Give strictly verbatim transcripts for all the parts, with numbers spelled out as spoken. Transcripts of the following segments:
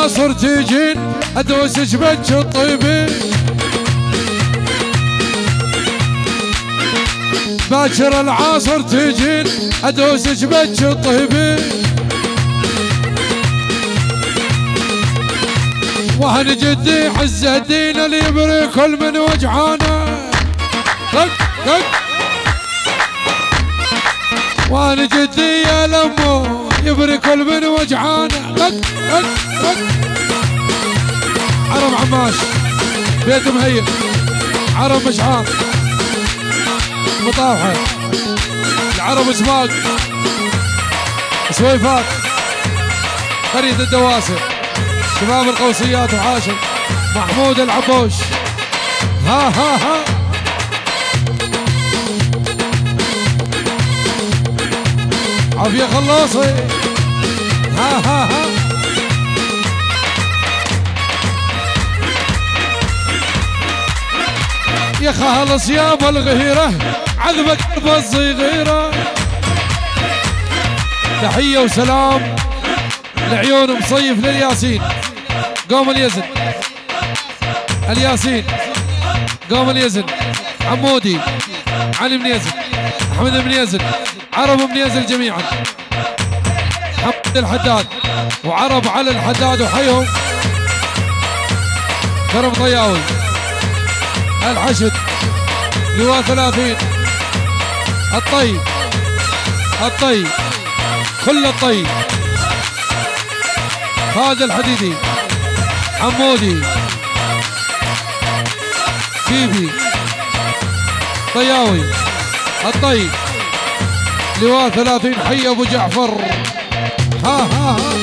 العاصر تجين ادوس جبتش الطيبين باكر العاصر تجين ادوس جبتش الطيبين وهن جدي عز الدين اللي يبري كل من وجعانه رق رق وهن جدي يا لمو يبري كل من وجعانه رق رق رق عرب عماش بيت مهيب عرب مشعار مطاوحه العرب سباق سويفات قرية الدواسر شباب القوسيات وعاشر محمود العبوش ها ها ها عافية خلاصي ها ها ها يا خالص يا ابو الغيره عذبك قلب الصغيره تحيه وسلام لعيون مصيف للياسين قوم اليزن الياسين قوم اليزن عمودي علي بن يزن احمد بن يزن عرب بن يزن جميعا حمد الحداد وعرب على الحداد وحيهم كرم ضياوي الحشد لواء ثلاثين الطيب الطيب كل الطيب خالد الحديدي عمودي بيبي طياوي الطيب لواء ثلاثين حي ابو جعفر ها ها ها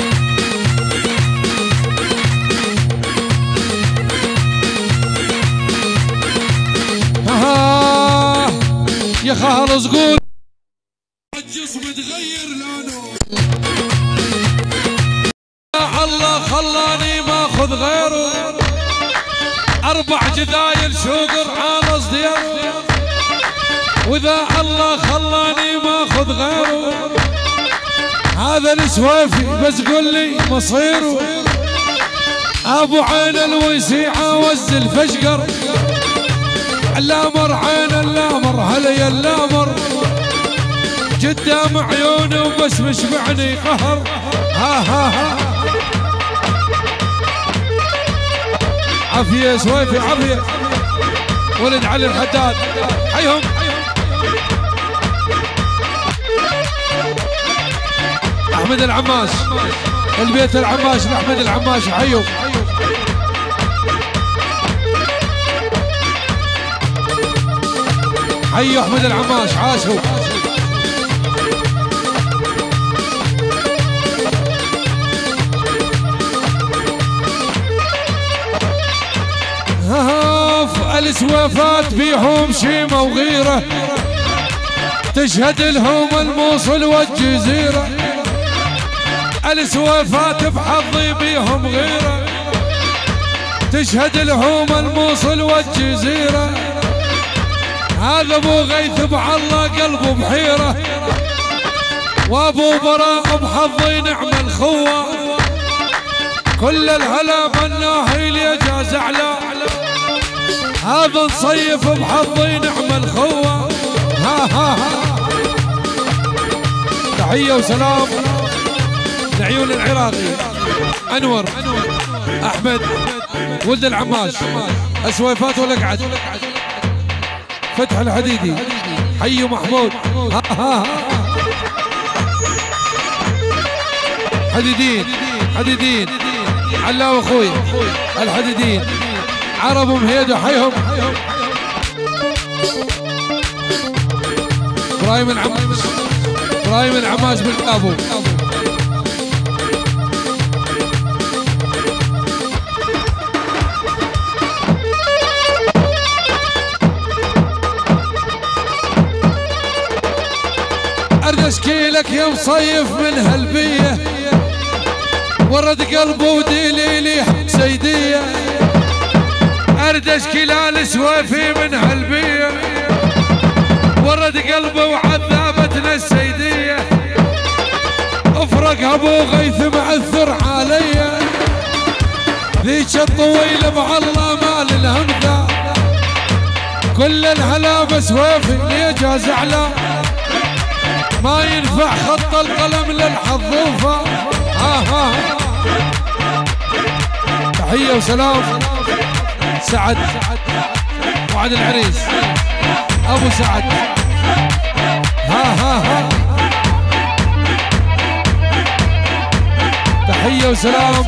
ها يا خالص قول الجسم تغير لونه الله خلاني ماخذ غيره اربع جذايل شوقر عالص ديره واذا الله خلاني ماخذ غيره هذا السويفي بس قول لي مصيره ابو عين الوسيعه وزل فشقر اللامر عين اللامر هلا يا اللامر قدام عيونه وبس مشبعني قهر ها ها ها عافية سويفي عافية ولد علي الحداد حيهم احمد العماش البيت العماش لاحمد العماش حيهم حيوا احمد العماش عاشوا هاف السويفات بيهم شيمة وغيرة تشهد لهم الموصل والجزيرة السويفات بحظي بيهم غيرة تشهد لهم الموصل والجزيرة هذا ابو غيث بعالله قلبه بحيرة وابو براء بحظي نعم الخوة كل الهلا مناهي لي جاز على هذا نصيف بحظي نعم الخوة ها ها ها تحية وسلام لعيون العراقي انور احمد ولد العماش السويفات ولقعد فتح الحديدي حي محمود ها ها ها حديدين حديدين علاوي اخوي الحديدين عرب مهيد حيهم ابراهيم العماش ابراهيم العماش بالابو ارد اشكيلك يا مصيف من هالبيه ورد قلبه ودليلي سيديه ارد اشكيل السويفي من هالبيه ورد قلبه وعذابتنا السيديه افرق ابو غيث معثر عليا هيك الطويل بعالله مال الهمثة كل الهلا بس وافي ليه جاز اعلى ما ينفع خط القلم للحظوفة. ها ها تحية وسلام سعد وعد العريس ابو سعد. ها ها ها تحية وسلام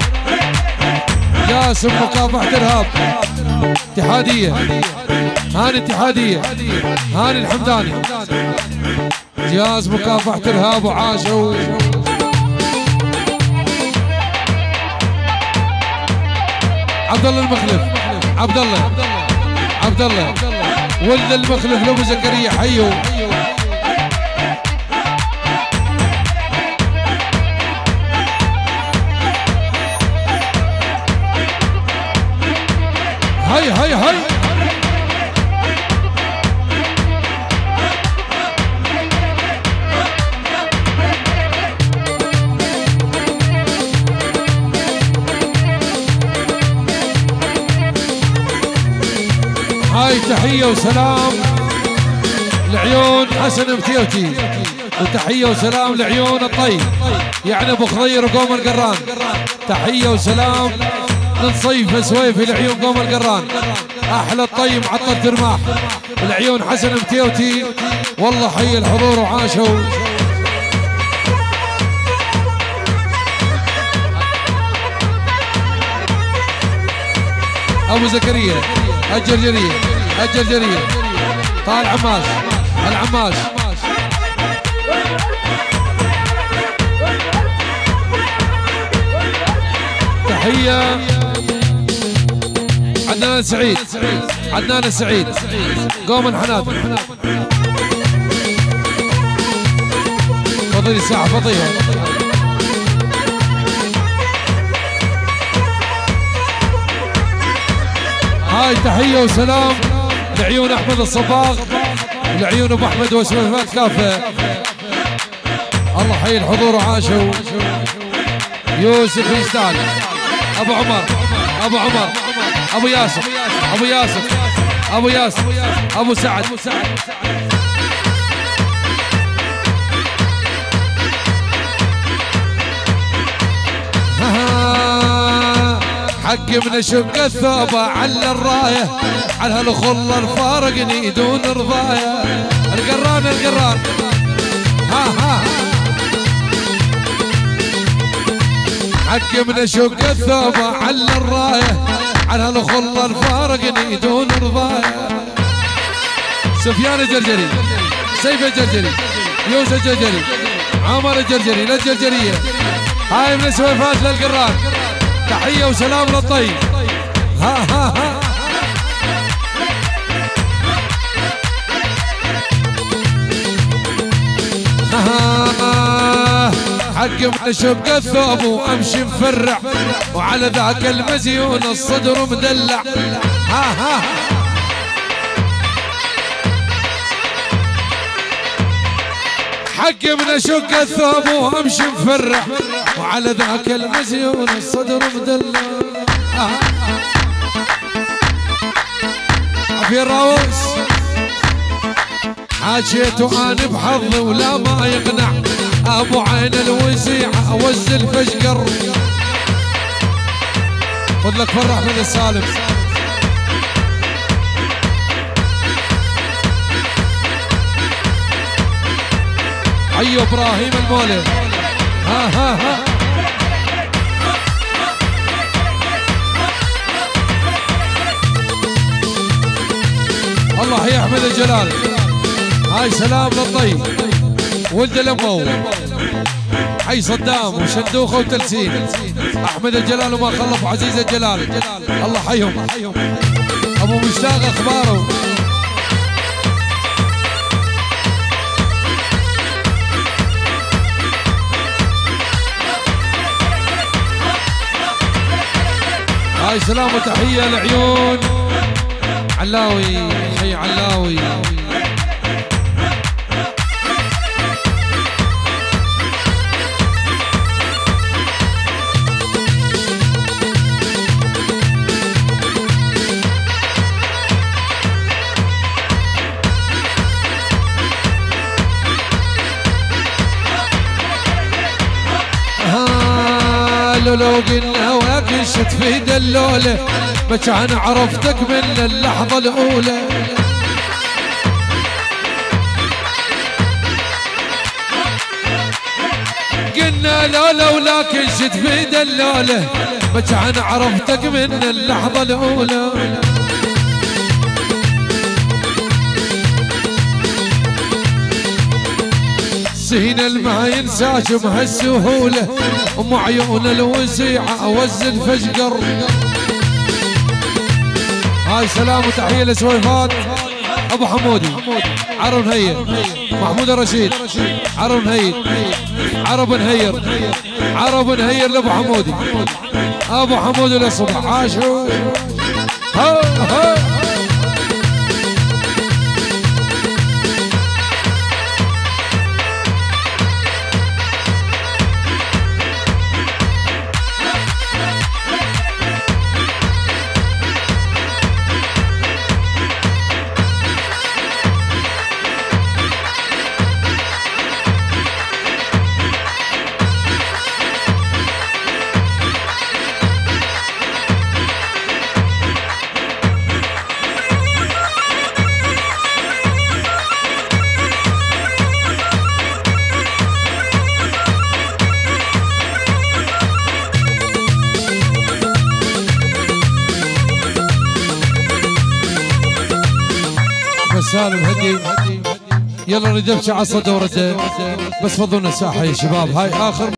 جاسم مكافحة ارهاب اتحادية هاني اتحادية هاني الحمداني جهاز مكافحة ارهاب وعاشوا. عبد الله المخلف عبد الله عبد الله ولد المخلف لابو زكريا حيو. هاي هاي هاي هاي تحية وسلام لعيون حسن متيوتي وتحية وسلام لعيون الطيب يعني ابو خضير وقوم القران. تحية وسلام للصيف سويفي لعيون قوم القران احلى الطيب عطل ترماح لعيون حسن متيوتي والله حي الحضور وعاشوا. ابو زكريا الجرجرية الجرجرية طال عماش العماش. تحية عدنان السعيد عدنان السعيد قوم الحنابل فضي الساعة فضيها. هاي تحية وسلام لعيون احمد الصباغ ولعيون ابو احمد وسويفات كافة الله حي الحضور وعاشوا. يوسف يستاهل ابو عمر ابو عمر ابو ياسر ابو ياسر ابو ياسر ابو سعد. حق من شق الثوبة على الراية على هالخلة الفارقني دون رضايا. القران القران ها ها حق من شق الثوبة على الراية على هالخلة الفارقني دون رضايا. سفيان الجرجري سيف الجرجري يوسف الجرجري عمر الجرجري للجرجرية. هاي من سويفات للقران تحية وسلام للطيب. ها ها ها ها حق من شق الثوب وامشي مفرع وعلى ذاك المزيون الصدر مدلع. ها ها حق من شق الثوب وامشي مفرع وعلى ذاك المزيون الصدر مدلع. في الراوس حاجيت وانا بحظي ولا ما يقنع ابو عين الوسيعة وزل فشقر. خذ لك فرح من السالم. حيو ابراهيم المولد. ها ها ها الله يا احمد الجلال. هاي سلام للطيب ولد الامو حي صدام وشندوخه وتلسين احمد الجلال وما خلف عزيز الجلال الله حيهم. ابو مشتاق اخباره. هاي سلام وتحية لعيون علاوي حي علاوي. لو لو قلنا ولكن شت في دلوله ما كان عرفتك من اللحظة الأولى. قلنا لو لو لكن شت في دلوله ما كان عرفتك من اللحظة الأولى. سهينا الما ينساش بهالسهولة ام عيون الوسيعة اوزن فشقر. هاي سلام وتحية لسويفات ابو حمودي عرب نهير محمود الرشيد عرب نهير عرب نهير عرب نهير لابو حمودي ابو حمودي للصبح عاشوا. ها ها سالم هدي يلا ندبش عصا دورته بس فضلنا ساحه يا شباب. هاي اخر